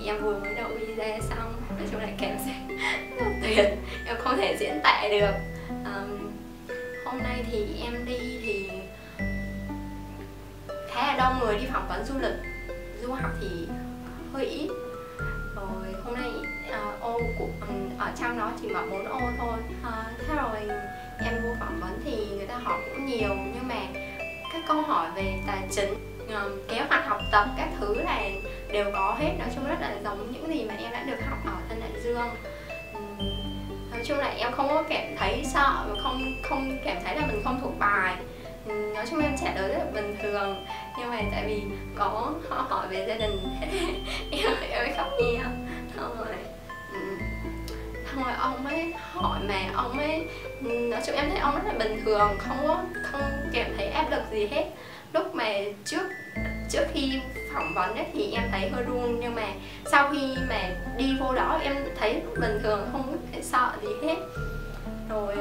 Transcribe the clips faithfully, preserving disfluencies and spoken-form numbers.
thì em vừa mới đậu visa xong, nói chung là cảm giác rất là tuyệt, em không thể diễn tả được. um, Hôm nay thì em đi thì khá là đông người đi phỏng vấn du lịch, du học thì hơi ít. Rồi hôm nay uh, ô của um, ở trong đó chỉ mở bốn ô thôi. Uh, thế rồi em vô phỏng vấn thì người ta hỏi cũng nhiều, nhưng mà các câu hỏi về tài chính, um, kế hoạch học tập các thứ là đều có hết. Nói chung rất là giống những gì mà em đã được học ở Tân Đại Dương. um, Nói chung là em không có cảm thấy sợ, không không cảm thấy là mình không thuộc bài. um, Nói chung em trả lời rất là bình thường, nhưng mà tại vì có họ hỏi về gia đình em em mới khóc nhiều. Xong rồi um, xong rồi ông ấy hỏi mà ông ấy, nói chung em thấy ông rất là bình thường, không có không cảm thấy áp lực gì hết. Lúc mà trước trước khi phỏng vấn ấy, thì em thấy hơi run, nhưng mà sau khi mà đi vô đó em thấy bình thường, không phải sợ gì hết. Rồi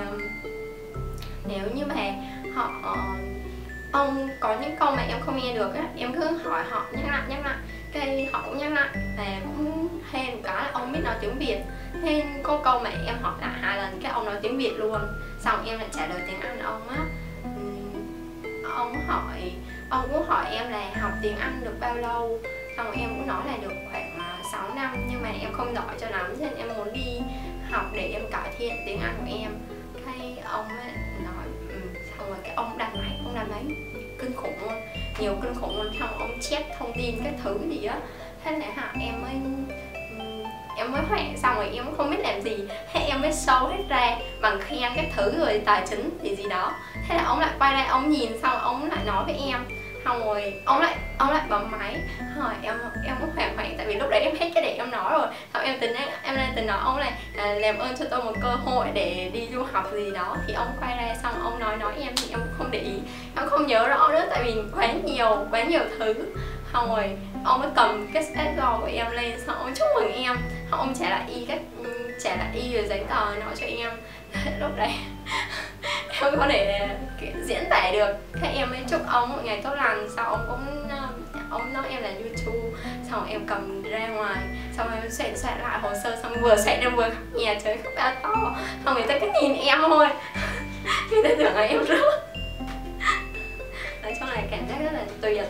nếu như mà họ ông có những câu mà em không nghe được á, em cứ hỏi họ nhắc lại nhắc lại cái họ cũng nhắc lại, và cũng hên một cái là ông biết nói tiếng Việt. Hên có câu mà em hỏi lại hai lần cái ông nói tiếng Việt luôn, xong em lại trả lời tiếng Anh ông á. Ông hỏi ông cũng hỏi em là học tiếng Anh được bao lâu, xong rồi em cũng nói là được khoảng sáu năm, nhưng mà em không giỏi cho lắm nên em muốn đi học để em cải thiện tiếng Anh của em. Cái ông ấy nói um, xong rồi cái ông đặt máy ông đặt máy kinh khủng luôn, nhiều kinh khủng luôn, xong ông check thông tin các thứ gì á. Thế là hả em mới em mới hoảng, xong rồi em cũng không biết làm gì, thế em mới show hết ra bằng khen các thứ rồi tài chính thì gì đó. Thế là ông lại quay lại ông nhìn, xong rồi ông lại nói với em, xong rồi ông lại ông lại bấm máy hỏi em. Em cũng hoảng hoảng tại vì lúc đấy em hết cái để em nói rồi. Xong em tính em lên tính nói ông này à, làm ơn cho tôi một cơ hội để đi du học gì đó. Thì ông quay ra xong ông nói nói em thì em cũng không để ý, em không nhớ rõ nữa tại vì quá nhiều quá nhiều thứ. Xong rồi ông mới cầm cái schedule của em lên, xong ông chúc mừng em, xong ông trả lại y các trả lại y rồi giấy tờ nói cho em. Lúc đấy em có thể diễn tả được. Thế em mới chúc ông một ngày tốt lành, sau ông cũng ông nói em là YouTube, xong em cầm ra ngoài, xong em soạn soạn lại hồ sơ, xong vừa soạn em vừa khóc nhè, trời khóc bao to, xong người ta cứ nhìn em thôi, người ta tưởng là em rớt. Nói chung là cảm giác rất là tuyệt.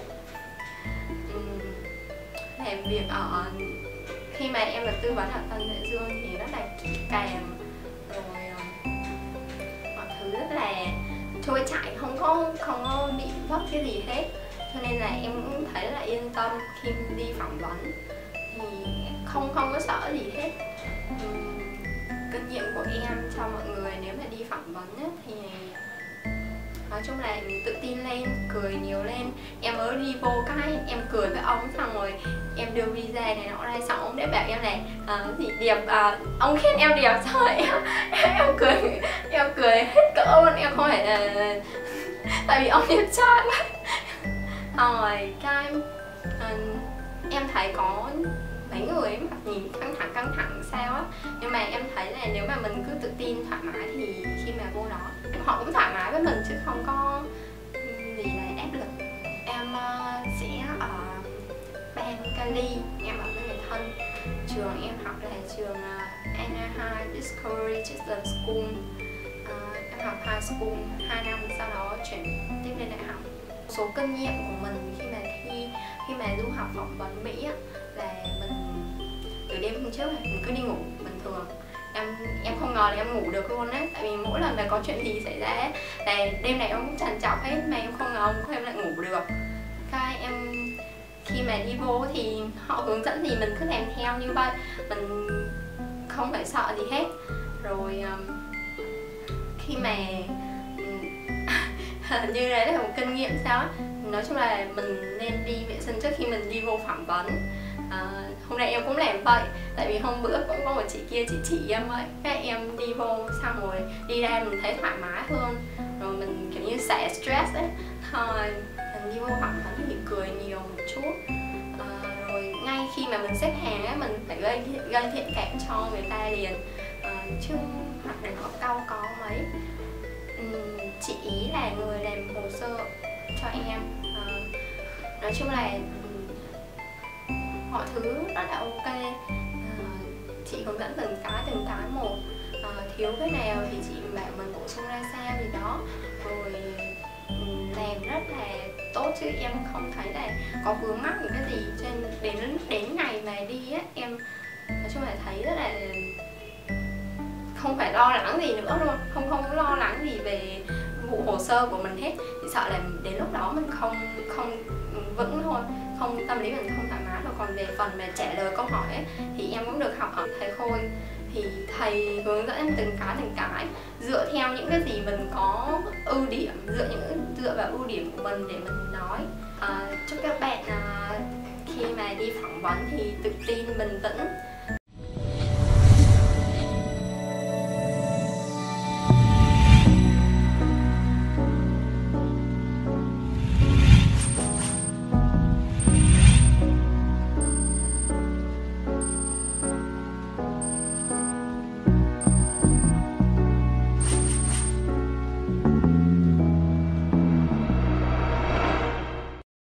Làm việc ở khi mà em được tư vấn ở Tân Đại Dương thì rất là kỹ càng, rồi mọi thứ rất là trôi chảy, không có không có bị vấp cái gì hết, cho nên là em cũng thấy rất là yên tâm khi đi phỏng vấn, thì không không có sợ gì hết. uhm, Kinh nghiệm của em cho mọi người nếu mà đi phỏng vấn ấy, thì nói chung là mình tự tin lên, cười nhiều lên. Em mới đi vô cái em cười với ông, xong rồi em đưa visa này nọ ra, xong ông để bảo em này uh, gì điệp, uh, ông khen em điệp, xong rồi em, em, em cười em cười hết cỡ luôn, em không phải uh, tại vì ông đẹp trai quá. Xong rồi cái uh, em thấy có mấy người mặt nhìn căng thẳng căng thẳng sao á, nhưng mà em thấy là nếu mà mình cứ tự tin thoải mái thì khi mà vô đó họ cũng thoải mái với mình chứ không có gì là áp lực. Em uh, sẽ ở bang Cali, em ở với người thân. Trường em học là trường uh, Anaheim Discovery Children's School. uh, Em học high school hai năm, sau đó chuyển tiếp lên đại học. Số kinh nghiệm của mình khi mà thi khi mà du học phỏng vấn Mỹ á, là mình từ đêm hôm trước mình cứ đi ngủ bình thường. Em em không ngờ là em ngủ được luôn á, tại vì mỗi lần là có chuyện gì xảy ra ấy, là đêm này em cũng trằn trọc hết, mà em không ngờ hôm qua em lại ngủ được. Cái em khi mà đi vô thì họ hướng dẫn gì mình cứ làm theo như vậy, mình không phải sợ gì hết. Rồi khi mà như đấy là một kinh nghiệm sao á, nói chung là mình nên đi vệ sinh trước khi mình đi vô phỏng vấn. À, hôm nay em cũng làm vậy, tại vì hôm bữa cũng có một chị kia chị chỉ em vậy, các em đi vô xong rồi đi ra mình thấy thoải mái hơn, rồi mình kiểu như xả stress ấy, thôi mình đi vô phỏng vấn thì cười nhiều một chút. À, rồi ngay khi mà mình xếp hàng ấy, mình phải gây gây thiện cảm cho người ta liền, à, chứ hoặc là họ cau có mấy. uhm, chị ý là người làm hồ sơ cho em. À, nói chung là mọi thứ rất là ok. chị hướng dẫn từng cái từng cái một, à, thiếu cái nào thì chị bảo mình bổ sung ra sao gì đó, rồi làm rất là tốt chứ em không thấy là có vướng mắc những cái gì. Cho nên đến đến ngày mà đi á, em nói chung là thấy rất là không phải lo lắng gì nữa luôn, không không lo lắng gì về vụ hồ sơ của mình hết. Chỉ sợ là đến lúc đó mình không không vững thôi, không tâm lý mình không thoải mái thôi. Còn về phần mà trả lời câu hỏi ấy, thì em cũng được học ở thầy Khôi, thì thầy hướng dẫn em từng cái từng cái dựa theo những cái gì mình có ưu điểm, dựa những dựa vào ưu điểm của mình để mình nói. À, chúc các bạn à, khi mà đi phỏng vấn thì tự tin, bình tĩnh